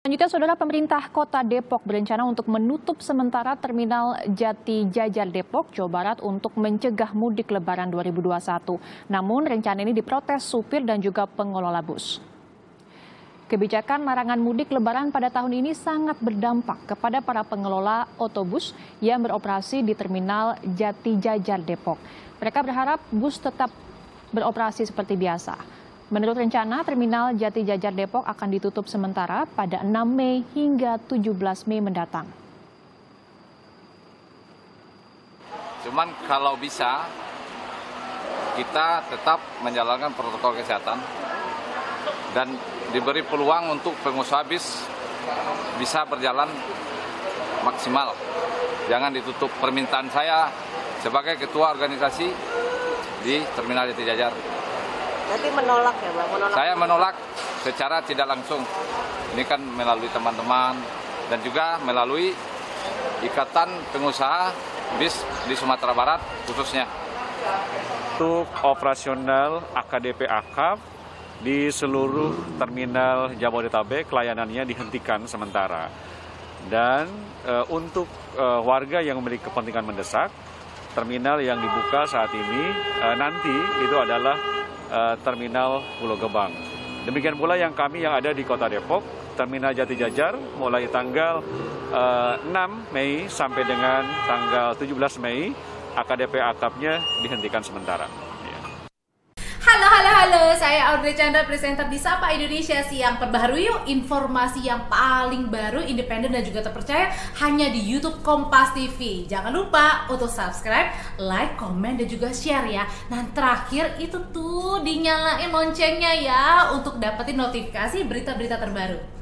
Selanjutnya, Saudara, pemerintah Kota Depok berencana untuk menutup sementara Terminal Jati Jajar Depok, Jawa Barat untuk mencegah mudik Lebaran 2021. Namun, rencana ini diprotes supir dan juga pengelola bus. Kebijakan larangan mudik Lebaran pada tahun ini sangat berdampak kepada para pengelola otobus yang beroperasi di Terminal Jati Jajar Depok. Mereka berharap bus tetap beroperasi seperti biasa. Menurut rencana, Terminal Jati Jajar Depok akan ditutup sementara pada 6 Mei hingga 17 Mei mendatang. Cuman kalau bisa, kita tetap menjalankan protokol kesehatan dan diberi peluang untuk pengusaha bis bisa berjalan maksimal. Jangan ditutup. Permintaan saya sebagai ketua organisasi di Terminal Jati Jajar. Berarti menolak ya, Bang? Saya menolak secara tidak langsung. Ini kan melalui teman-teman dan juga melalui Ikatan Pengusaha Bis di Sumatera Barat khususnya. Untuk operasional AKDP AKAP di seluruh terminal Jabodetabek layanannya dihentikan sementara. Dan untuk warga yang memiliki kepentingan mendesak, terminal yang dibuka saat ini nanti itu adalah Terminal Pulau Gebang. Demikian pula yang ada di Kota Depok, Terminal Jati Jajar mulai tanggal 6 Mei sampai dengan tanggal 17 Mei, AKDP AKAP-nya dihentikan sementara. Halo, saya Audrey Chandra, presenter di Sapa Indonesia Siang. Perbaharui yuk informasi yang paling baru, independen dan juga terpercaya hanya di YouTube Kompas TV. Jangan lupa untuk subscribe, like, komen, dan juga share ya. Nah terakhir itu tuh dinyalain loncengnya ya untuk dapetin notifikasi berita-berita terbaru.